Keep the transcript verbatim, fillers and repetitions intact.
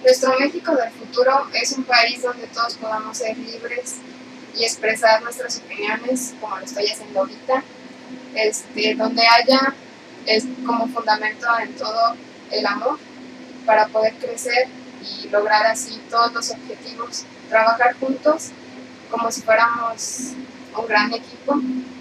Nuestro México del futuro es un país donde todos podamos ser libres y expresar nuestras opiniones, como lo estoy haciendo ahorita, este, donde haya es, como fundamento en todo el amor para poder crecer y lograr así todos los objetivos, trabajar juntos como si fuéramos un gran equipo